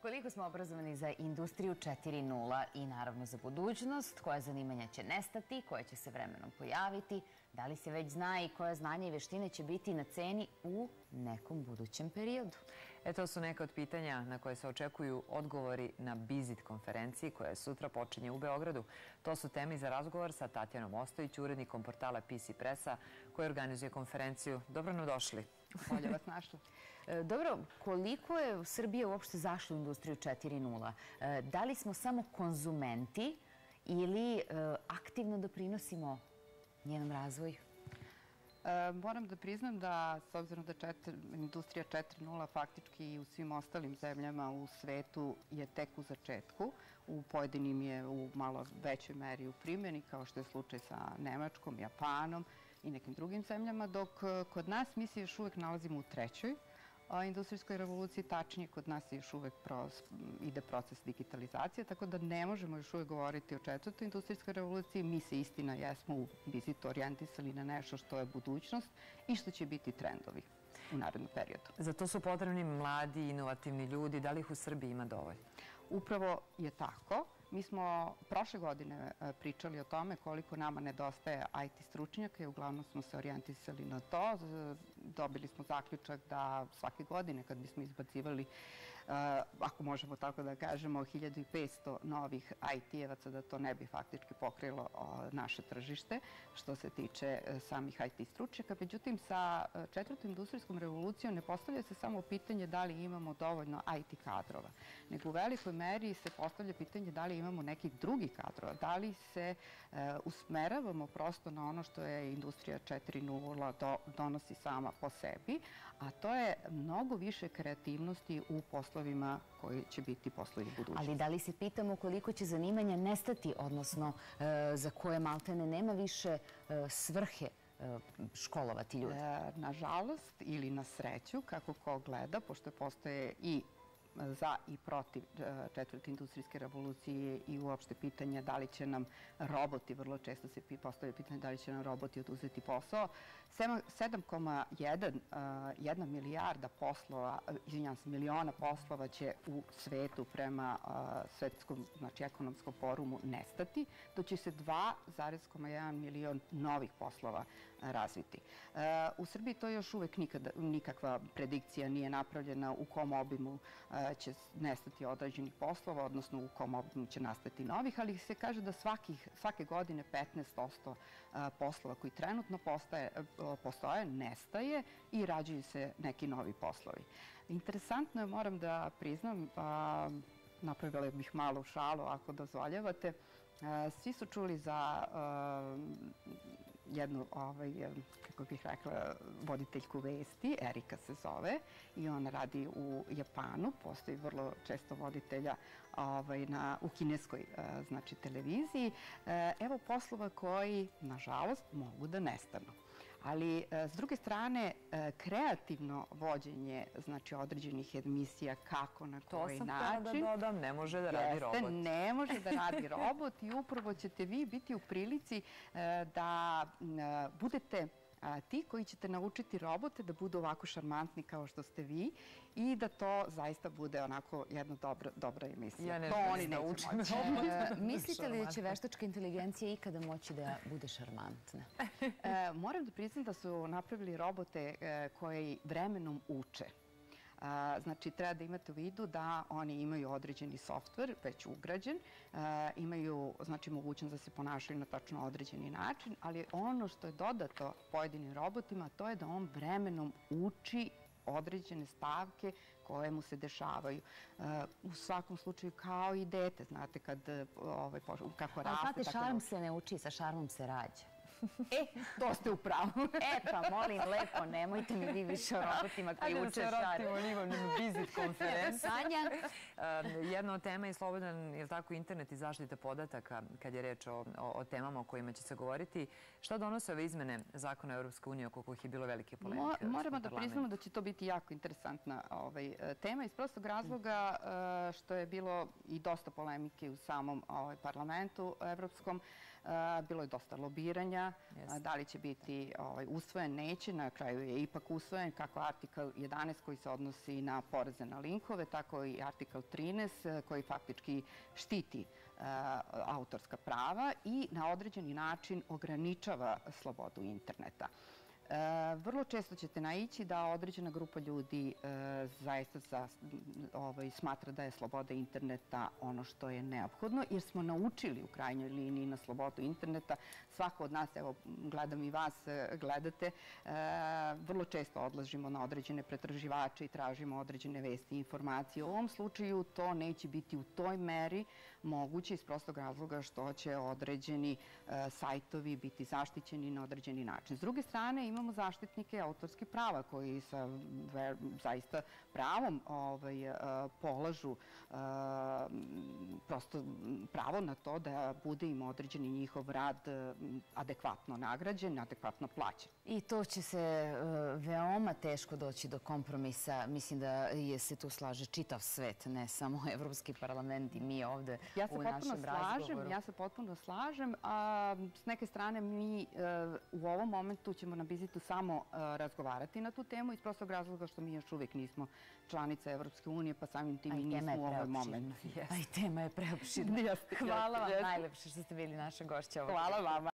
Koliko smo obrazovani za industriju 4.0 i naravno za budućnost, koja zanimanja će nestati, koje će se vremenom pojaviti, da li se već zna i koja znanja i veštine će biti na ceni u nekom budućem periodu? To su neka od pitanja na koje se očekuju odgovori na Bizit konferenciji koja sutra počinje u Beogradu. To su teme za razgovor sa Tatjanom Ostojić, urednikom portala PC Pressa, koji organizuje konferenciju. Dobro nam došli. Bolje vas našli. Dobro, koliko je Srbija uopšte zašla u industriju 4.0? Da li smo samo konzumenti ili aktivno doprinosimo njenom razvoju? Moram da priznam da, s obzirom da industrija 4.0 faktički i u svim ostalim zemljama u svetu je tek u začetku, u pojedinim je u malo većoj meri u primjeni, kao što je slučaj sa Nemačkom, Japanom i nekim drugim zemljama, dok kod nas mi se još uvek nalazimo u trećoj industrijskoj revoluciji, tačnije kod nas još uvek ide proces digitalizacije, tako da ne možemo još uvek govoriti o četvrtoj industrijskoj revoluciji. Mi se istina jesmo u Bizitu orijentisali na nešto što je budućnost i što će biti trendovi u narednom periodu. Za to su potrebni mladi, inovativni ljudi. Da li ih u Srbiji ima dovoljno? Upravo je tako. Mi smo prošle godine pričali o tome koliko nama nedostaje IT stručnjaka i uglavnom smo se orijentisali na to. Dobili smo zaključak da svake godine kad bismo izbacivali, ako možemo tako da kažemo, 1500 novih IT-evaca, da to ne bi faktički pokrilo naše tržište što se tiče samih IT stručnjaka. Međutim, sa četvrtom industrijskom revolucijom ne postavlja se samo pitanje da li imamo dovoljno IT kadrova, nego u velikoj meri se postavlja pitanje da li imamo nekih drugih kadrova, da li se usmeravamo prosto na ono što je industrija 4.0 donosi sama po sebi, a to je mnogo više kreativnosti u poslovima koji će biti poslovi budućnosti. Ali da li se pitamo koliko će zanimanja nestati, odnosno za koje maltene nema više svrhe školovati ljudi? Nažalost ili na sreću, kako ko gleda, pošto postoje i za i protiv četvrte industrijske revolucije i uopšte pitanje da li će nam roboti, vrlo često se postavlja pitanje da li će nam roboti oduzeti posao. 7,1 milijarda poslova, miliona poslova će u svetu prema svetskom, znači ekonomskom forumu nestati, dok će se 2,1 milion novih poslova razviti. U Srbiji to još uvek nikakva predikcija nije napravljena u kom obimu će nestati određenih poslova, odnosno u kom obimu će nastati novih, ali se kaže da svake godine 15% poslova koji trenutno postoje, nestaje i rađaju se neki novi poslovi. Interesantno je, moram da priznam, napravila bih malu šalu ako dozvoljavate, svi su čuli za jednu, kako bih rekla, voditeljku vesti, Erika se zove, i ona radi u Japanu, postoji vrlo često voditelja u kineskoj televiziji. Evo poslova koji, nažalost, mogu da nestanu. Ali, s druge strane, kreativno vođenje određenih emisija, kako, na koji način... To sam htela da dodam, ne može da radi robot. Ne može da radi robot i upravo ćete vi biti u prilici da budete ti koji ćete naučiti robote da budu ovako šarmantni kao što ste vi i da to zaista bude onako jedna dobra emisija. Ja ne želim da učim robot. Mislite li da će veštačka inteligencija ikada moći da bude šarmantna? Moram da priznam da su napravili robote koji vremenom uče. Znači, treba da imate u vidu da oni imaju određeni softver već ugrađen, imaju mogućnost da se ponašaju na tačno određeni način, ali ono što je dodato pojedinim robotima, to je da on vremenom uči određene stavke koje mu se dešavaju. U svakom slučaju kao i dete, znate, kako raste. Ali znate, šarm se ne uči, sa šarmom se rađa. To ste u pravu. Pa molim lepo, nemojte mi vi više o robotima koji uče šarm. Ajde se vratimo na Bizit konferenciju. Jedna od tema je slobodan, internet i zaštita podataka, kad je reč o temama o kojima će se govoriti. Šta donose ove izmene zakona Europske unije oko kojih je bilo velike polemike? Moramo da priznamo da će to biti jako interesantna tema iz prostog razloga što je bilo i dosta polemike u samom parlamentu evropskom. Bilo je dosta lobiranja, da li će biti usvojen, neće, na kraju je ipak usvojen, kako artikl 11 koji se odnosi na poreze na linkove, tako i artikl 13 koji faktički štiti autorska prava i na određeni način ograničava slobodu interneta. Vrlo često ćete naići da određena grupa ljudi zaista smatra da je sloboda interneta ono što je neophodno, jer smo naučili u krajnjoj liniji na slobodu interneta. Svako od nas, evo gledam i vas, gledate, vrlo često odlažimo na određene pretraživače i tražimo određene vesti i informacije. U ovom slučaju to neće biti u toj meri moguće iz prostog razloga što će određeni sajtovi biti zaštićeni na određeni način. S druge strane, imamo zaštitnike autorskih prava koji sa zaista pravom polažu prosto pravo na to da bude im određeni njihov rad adekvatno nagrađen, adekvatno plaćen. I to će se veoma teško doći do kompromisa. Mislim da se tu slaže čitav svet, ne samo Evropski parlament i mi ovde u našem razgovoru. Ja se potpuno slažem, a s neke strane mi u ovom momentu ćemo na Bizitu samo razgovarati na tu temu iz prostog razloga što mi još uvijek nismo članica Evropske unije, pa samim tim i nismo u ovom momentu. A i tema je preopširna. Hvala vam najlepše što ste bili naša gošća. Hvala vama.